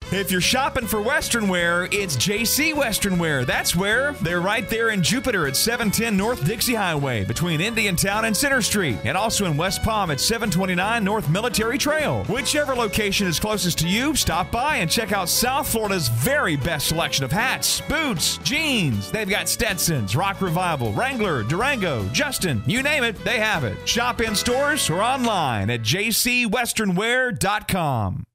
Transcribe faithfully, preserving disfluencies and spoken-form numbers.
If you're shopping for Western wear, it's J C Western Wear. That's where. They're right there in Jupiter at seven ten North Dixie Highway between Indiantown and Center Street. And also in West Palm at seven twenty-nine North Military Trail. Whichever location is closest to you, stop by and check out South Florida's very best selection of hats, boots, jeans. They've got Stetsons, Rock Revival, Wrangler, Durango, Justin. You name it, they have it. Shop in stores or online at j c western wear dot com.